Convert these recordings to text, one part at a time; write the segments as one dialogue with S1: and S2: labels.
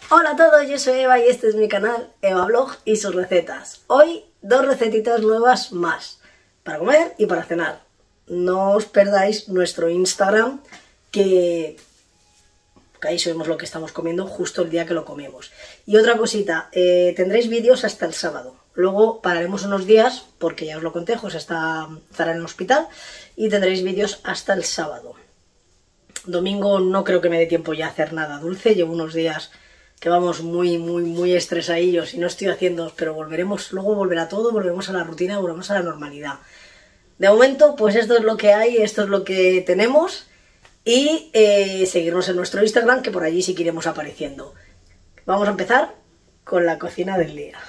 S1: Hola a todos, yo soy Eva y este es mi canal Eva Blog y sus recetas. Hoy dos recetitas nuevas más, para comer y para cenar. No os perdáis nuestro Instagram, que ahí subimos lo que estamos comiendo justo el día que lo comemos. Y otra cosita, tendréis vídeos hasta el sábado. Luego pararemos unos días, porque ya os lo conté, José estará en el hospital, y tendréis vídeos hasta el sábado. Domingo no creo que me dé tiempo ya a hacer nada dulce, llevo unos días que vamos muy estresadillos y no estoy haciendo, pero luego volverá todo, volvemos a la rutina, volvemos a la normalidad. De momento, pues esto es lo que hay, esto es lo que tenemos, y seguirnos en nuestro Instagram, que por allí sí que iremos apareciendo. Vamos a empezar con la cocina del día.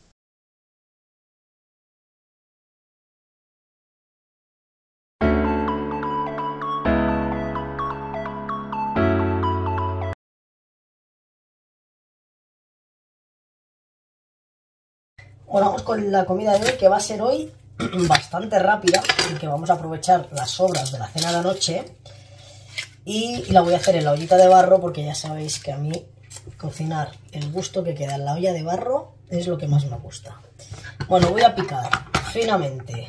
S1: Bueno, vamos con la comida de hoy, que va a ser hoy bastante rápida, y que vamos a aprovechar las sobras de la cena de anoche. Y la voy a hacer en la ollita de barro, porque ya sabéis que a mí cocinar el gusto que queda en la olla de barro es lo que más me gusta. Bueno, voy a picar finamente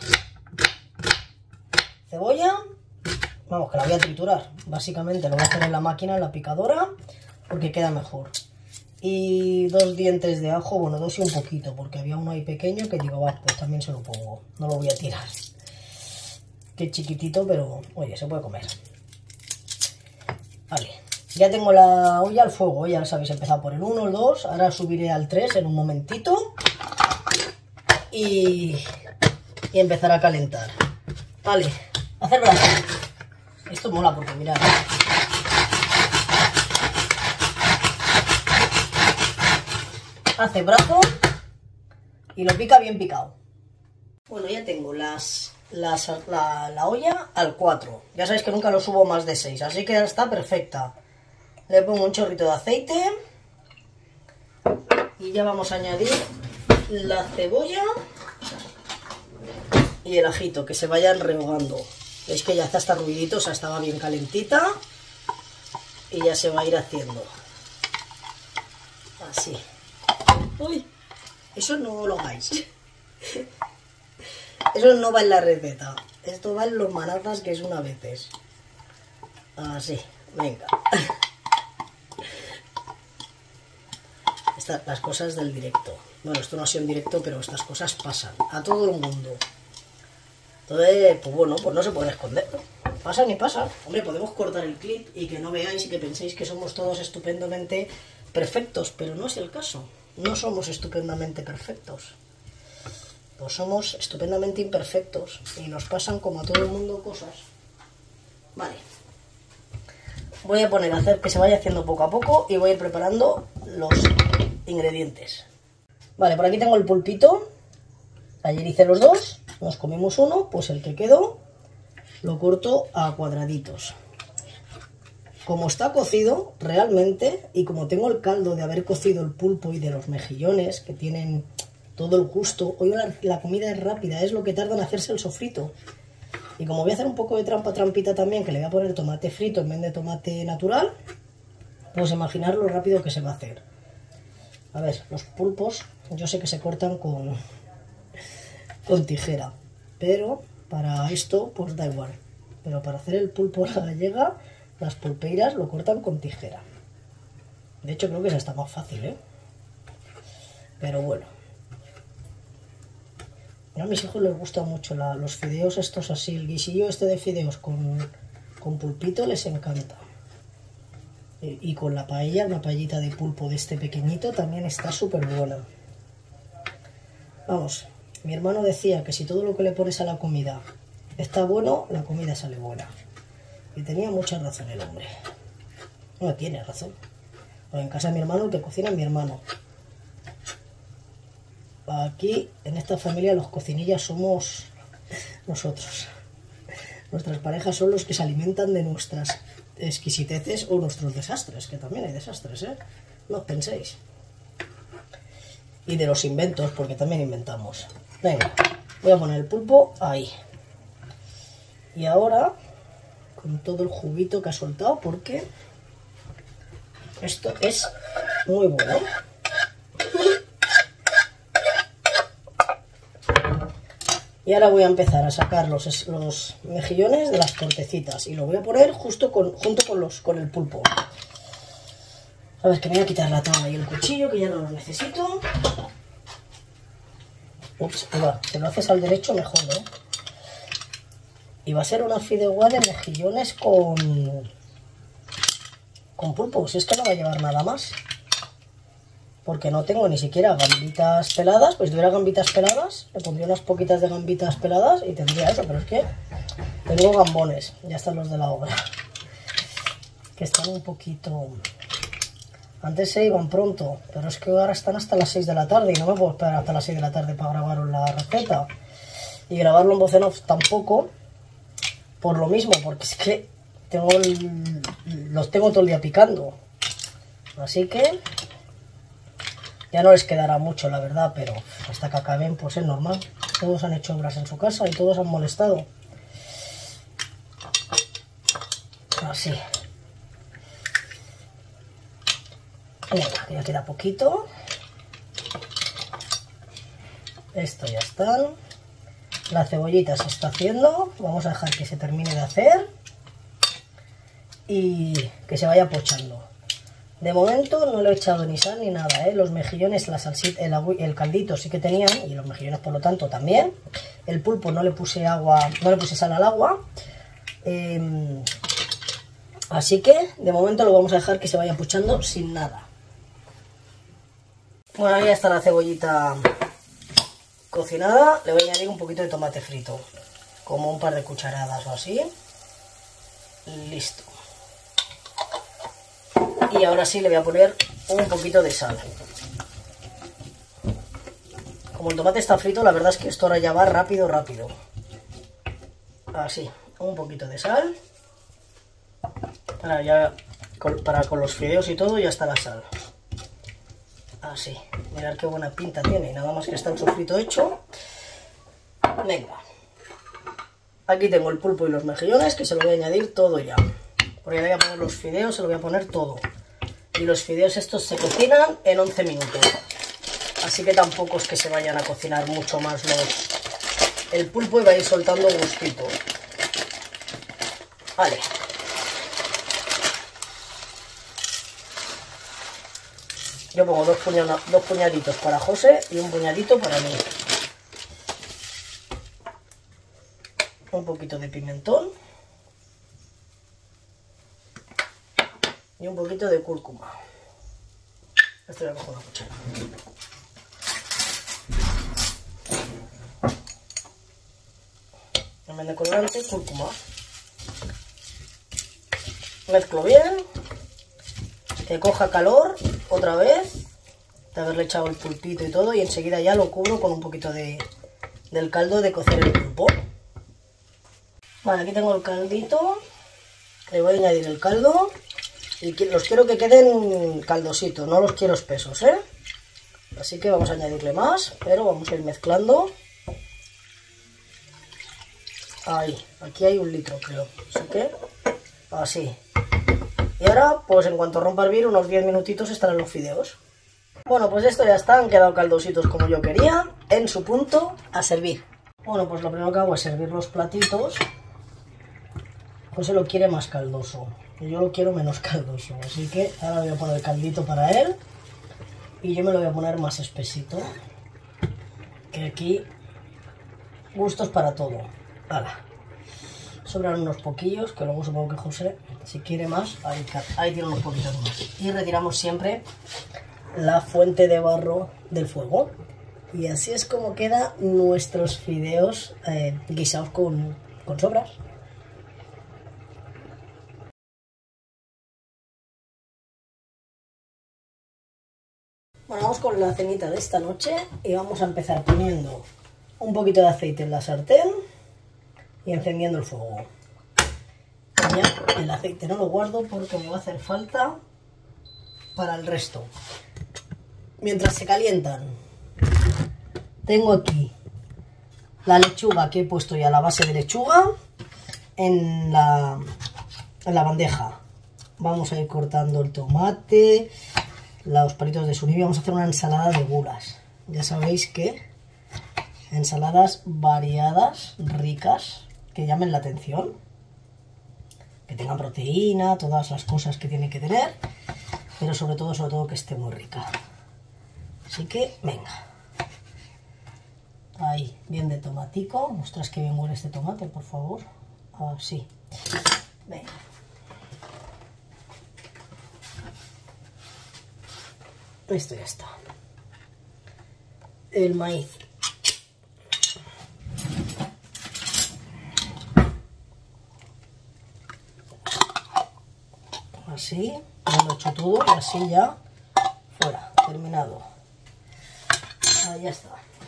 S1: cebolla. Vamos, que la voy a triturar. Básicamente lo voy a hacer en la máquina, en la picadora, porque queda mejor. Y 2 dientes de ajo, bueno, 2 y un poquito, porque había uno ahí pequeño que digo, va, pues también se lo pongo, no lo voy a tirar. Qué chiquitito, pero oye, se puede comer. Vale, ya tengo la olla al fuego, ya sabéis, he empezado por el 1, el 2, ahora subiré al 3 en un momentito. Y empezar a calentar. Vale, hacer brazo. Esto mola porque mirad. Hace brazo y lo pica bien picado. Bueno, ya tengo la olla al 4. Ya sabéis que nunca lo subo más de 6, así que ya está perfecta. Le pongo un chorrito de aceite y ya vamos a añadir la cebolla y el ajito, que se vayan rehogando. Veis que ya está hasta ruidito, o sea, estaba bien calentita y ya se va a ir haciendo así. Uy, eso no lo hagáis. Eso no va en la receta. Esto va en los manazas que son a veces. Así, venga. Las cosas del directo. Bueno, esto no ha sido en directo, pero estas cosas pasan a todo el mundo. Entonces, pues bueno, pues no se puede esconder. Pasan y pasan. Hombre, podemos cortar el clip y que no veáis y que penséis que somos todos estupendamente perfectos, pero no es el caso. No somos estupendamente perfectos. Pues somos estupendamente imperfectos y nos pasan como a todo el mundo cosas. Vale. Voy a poner a hacer que se vaya haciendo poco a poco y voy a ir preparando los ingredientes. Vale, por aquí tengo el pulpito. Ayer hice los dos, nos comimos uno, pues el que quedó lo corto a cuadraditos. Como está cocido realmente, y como tengo el caldo de haber cocido el pulpo y de los mejillones, que tienen todo el gusto, hoy la comida es rápida, es lo que tarda en hacerse el sofrito. Y como voy a hacer un poco de trampita también, que le voy a poner tomate frito en vez de tomate natural, pues imaginar lo rápido que se va a hacer. A ver, los pulpos yo sé que se cortan con tijera, pero para esto pues da igual. Pero para hacer el pulpo a la gallega, las pulpeiras lo cortan con tijera. De hecho creo que es hasta más fácil, ¿eh? Pero bueno. A mis hijos les gustan mucho los fideos estos así, el guisillo este de fideos con pulpito les encanta. Y con la paella, una paellita de pulpo de este pequeñito también está súper buena. Vamos, mi hermano decía que si todo lo que le pones a la comida está bueno, la comida sale buena. Y tenía mucha razón el hombre. No tiene razón. Bueno, en casa de mi hermano el que cocina es mi hermano. Aquí, en esta familia, los cocinillas somos nosotros. Nuestras parejas son los que se alimentan de nuestras exquisiteces o nuestros desastres, que también hay desastres, ¿eh? No os penséis. Y de los inventos, porque también inventamos. Venga, voy a poner el pulpo ahí. Y ahora, con todo el juguito que ha soltado, porque esto es muy bueno. Y ahora voy a empezar a sacar los mejillones de las cortecitas y lo voy a poner junto con el pulpo. A ver, que me voy a quitar la tabla y el cuchillo, que ya no los necesito. Ups, va, te lo haces al derecho mejor, ¿eh? Y va a ser una fideuá de mejillones con pulpo. Si es que no va a llevar nada más. Porque no tengo ni siquiera gambitas peladas. Pues si tuviera gambitas peladas, le pondría unas poquitas de gambitas peladas y tendría eso. Pero es que tengo gambones. Ya están los de la obra. Que están un poquito... Antes se iban pronto, pero es que ahora están hasta las 6 de la tarde y no me puedo esperar hasta las 6 de la tarde para grabaros la receta. Y grabarlo en voz en off tampoco, por lo mismo, porque es que los tengo todo el día picando. Así que ya no les quedará mucho, la verdad, pero hasta que acaben, pues es normal. Todos han hecho obras en su casa y todos han molestado. Así. Venga, ya queda poquito. Esto ya está. La cebollita se está haciendo. Vamos a dejar que se termine de hacer. Y que se vaya pochando. De momento no le he echado ni sal ni nada, ¿eh? Los mejillones, la salsita, el caldito sí que tenían. Y los mejillones por lo tanto también. El pulpo no le puse agua, no le puse sal al agua. Así que de momento lo vamos a dejar que se vaya pochando sin nada. Bueno, ya está la cebollita cocinada. Le voy a añadir un poquito de tomate frito, como un par de cucharadas o así. Listo. Y ahora sí le voy a poner un poquito de sal. Como el tomate está frito, la verdad es que esto ahora ya va rápido. Así, un poquito de sal. Para con los fideos y todo ya está la sal. Así, mirad qué buena pinta tiene. Nada más que está el sofrito hecho. Venga. Aquí tengo el pulpo y los mejillones, que se lo voy a añadir todo ya. Porque le voy a poner los fideos, se lo voy a poner todo. Y los fideos estos se cocinan en 11 minutos. Así que tampoco es que se vayan a cocinar mucho más el pulpo y va a ir soltando gustito. Vale. Yo pongo dos puñaditos para José y un puñadito para mí. Un poquito de pimentón. Y un poquito de cúrcuma. Esto le cojo una cuchara. En vez de colorante, cúrcuma. Mezclo bien. Que coja calor otra vez. De haberle echado el pulpito y todo. Y enseguida ya lo cubro con un poquito del caldo de cocer el pulpo. Vale, aquí tengo el caldito. Le voy a añadir el caldo. Y los quiero que queden caldositos, no los quiero espesos, ¿eh? Así que vamos a añadirle más, pero vamos a ir mezclando. Ahí, aquí hay 1 litro, creo. Así que, así. Y ahora, pues en cuanto rompa a hervir, unos 10 minutitos estarán los fideos. Bueno, pues esto ya está, han quedado caldositos como yo quería, en su punto, a servir. Bueno, pues lo primero que hago es servir los platitos. José lo quiere más caldoso. Yo lo quiero menos caldoso, así que ahora voy a poner el caldito para él y yo me lo voy a poner más espesito, que aquí gustos para todo. Hala. Sobran unos poquillos, que luego supongo que José, si quiere más, ahí tiene unos poquitos más. Y retiramos siempre la fuente de barro del fuego. Y así es como quedan nuestros fideos guisados con sobras. Bueno, vamos con la cenita de esta noche y vamos a empezar poniendo un poquito de aceite en la sartén y encendiendo el fuego. Ya el aceite no lo guardo porque me va a hacer falta para el resto. Mientras se calientan, tengo aquí la lechuga que he puesto ya, la base de lechuga, en la bandeja. Vamos a ir cortando el tomate, los palitos de surimi. Vamos a hacer una ensalada de gulas. Ya sabéis que ensaladas variadas, ricas, que llamen la atención, que tengan proteína, todas las cosas que tiene que tener, pero sobre todo que esté muy rica. Así que, venga. Ahí, bien de tomatico. Ostras, que bien huele este tomate, por favor. Así. Venga. Esto ya está. El maíz. Así, ya lo he hecho todo y así ya fuera, terminado. Ahí ya está.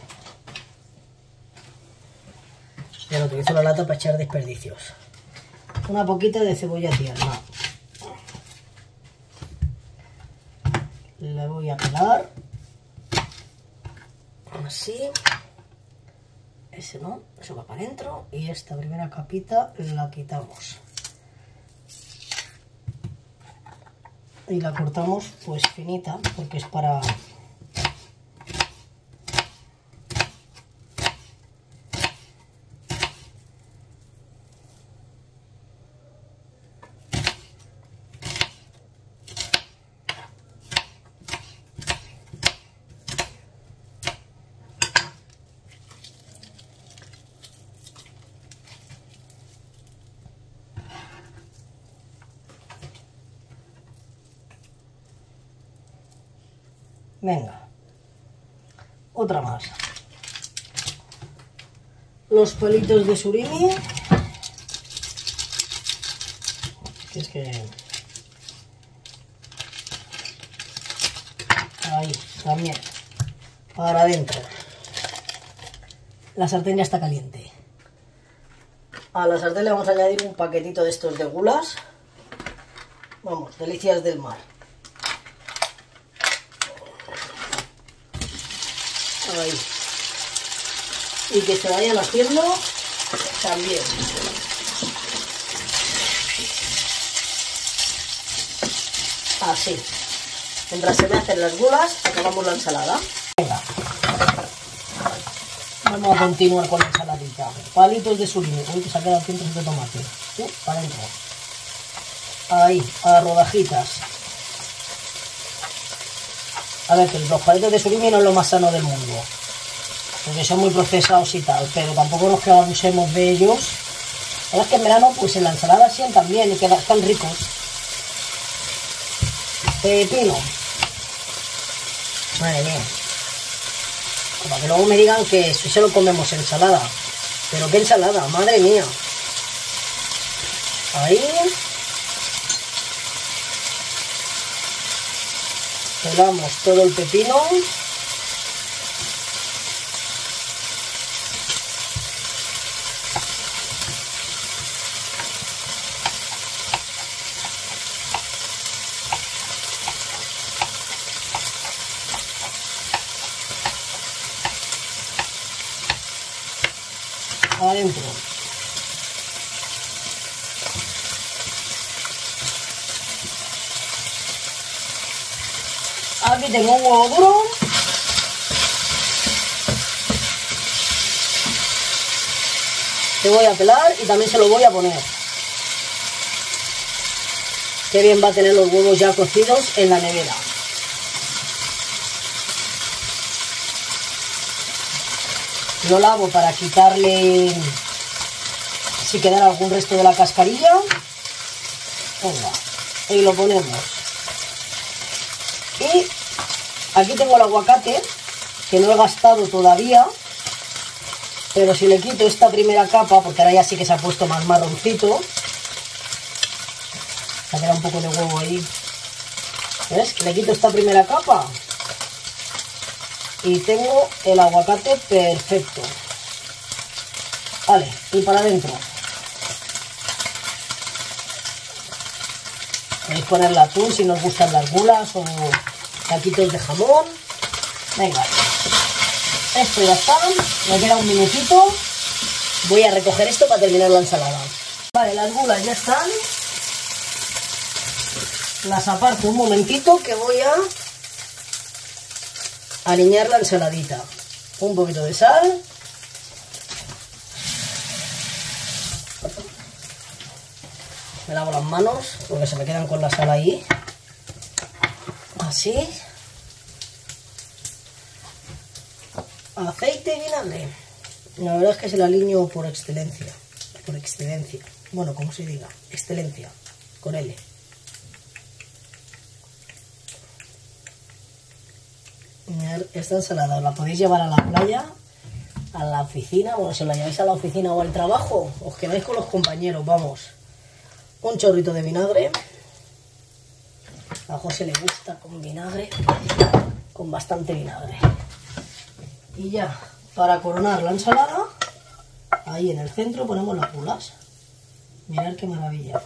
S1: Ya lo utilizo la lata para echar desperdicios. Una poquita de cebolla tierna. Le voy a pelar. Así. Ese no, eso va para adentro. Y esta primera capita la quitamos. Y la cortamos pues finita, porque es para... Venga, otra más. Los palitos de surimi. Es que... Ahí, también. Para adentro. La sartén ya está caliente. A la sartén le vamos a añadir un paquetito de estos de gulas. Vamos, delicias del mar. Ahí. Y que se vayan haciendo también. Así. Mientras se me hacen las gulas, acabamos la ensalada. Venga. Vamos a continuar con la ensaladita. Palitos de surimi. Uy, que se ha quedado aquí un trocito de tomate. Para adentro. Ahí, a rodajitas. A ver, que los palitos de surimi no es lo más sano del mundo, porque son muy procesados y tal, pero tampoco nos que abusemos de ellos. La verdad es que en verano, pues en la ensalada sientan bien y quedan tan ricos. Pepino. Madre mía. Para que luego me digan que si se lo comemos ensalada. Pero qué ensalada, madre mía. Ahí. Pelamos todo el pepino. Adentro. Aquí tengo un huevo duro. Que voy a pelar y también se lo voy a poner. Qué bien va a tener los huevos ya cocidos en la nevera. Lo lavo para quitarle, si queda algún resto de la cascarilla. Venga, y lo ponemos. Y aquí tengo el aguacate, que no he gastado todavía, pero si le quito esta primera capa, porque ahora ya sí que se ha puesto más marroncito, se ha quedado un poco de huevo ahí, ¿ves? Le quito esta primera capa y tengo el aguacate perfecto. Vale, y para adentro. Podéis ponerle atún si nos gustan las gulas o taquitos de jamón. Venga, esto ya está. Me queda un minutito. Voy a recoger esto para terminar la ensalada. Vale, las gulas ya están. Las aparto un momentito que voy a alinear la ensaladita. Un poquito de sal. Me lavo las manos porque se me quedan con la sal ahí. Así. Aceite y vinagre. La verdad es que se la alineo por excelencia. Por excelencia. Bueno, como se diga. Excelencia. Con L. Mirad, esta ensalada os la podéis llevar a la playa, a la oficina. Bueno, si la lleváis a la oficina o al trabajo, os quedáis con los compañeros, vamos. Un chorrito de vinagre. A José le gusta con vinagre, con bastante vinagre. Y ya, para coronar la ensalada, ahí en el centro ponemos las gulas. Mirad qué maravilla.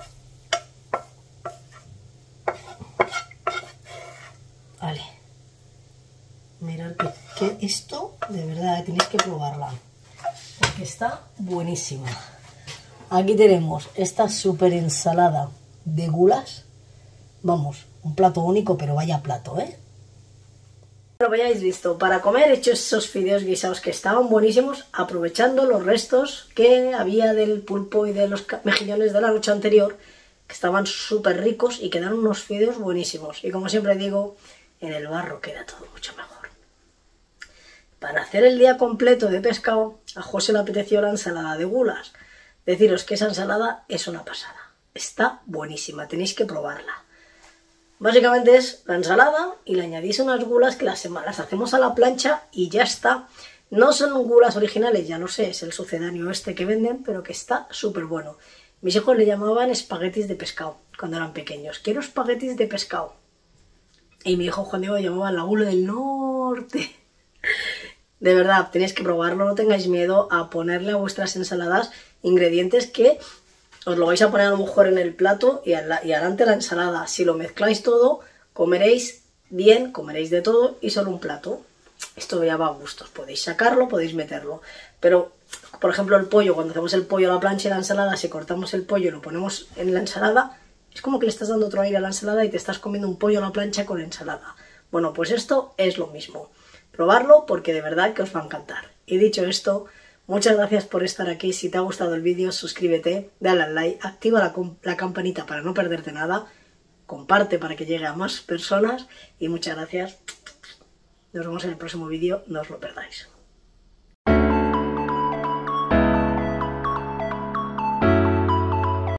S1: Vale. Mirad que esto, de verdad, tenéis que probarla. Porque está buenísima. Aquí tenemos esta súper ensalada de gulas. Vamos, un plato único, pero vaya plato, ¿eh? Lo hayáis visto, para comer he hecho esos fideos guisados que estaban buenísimos, aprovechando los restos que había del pulpo y de los mejillones de la noche anterior, que estaban súper ricos y quedaron unos fideos buenísimos. Y como siempre digo, en el barro queda todo mucho mejor. Para hacer el día completo de pescado, a José le apeteció la ensalada de gulas. Deciros que esa ensalada es una pasada. Está buenísima, tenéis que probarla. Básicamente es la ensalada y le añadís unas gulas que las hacemos a la plancha y ya está. No son gulas originales, ya lo sé, es el sucedáneo este que venden, pero que está súper bueno. Mis hijos le llamaban espaguetis de pescado cuando eran pequeños. Quiero espaguetis de pescado. Y mi hijo Juan Diego llamaba la gula del norte. De verdad, tenéis que probarlo, no tengáis miedo a ponerle a vuestras ensaladas ingredientes que os lo vais a poner a lo mejor en el plato y adelante la ensalada. Si lo mezcláis todo, comeréis bien, comeréis de todo y solo un plato. Esto ya va a gustos, podéis sacarlo, podéis meterlo. Pero, por ejemplo, el pollo, cuando hacemos el pollo a la plancha y la ensalada, si cortamos el pollo y lo ponemos en la ensalada, es como que le estás dando otro aire a la ensalada y te estás comiendo un pollo a la plancha con ensalada. Bueno, pues esto es lo mismo. Probarlo porque de verdad que os va a encantar. Y dicho esto, muchas gracias por estar aquí. Si te ha gustado el vídeo, suscríbete, dale al like, activa la campanita para no perderte nada, comparte para que llegue a más personas y muchas gracias. Nos vemos en el próximo vídeo, no os lo perdáis.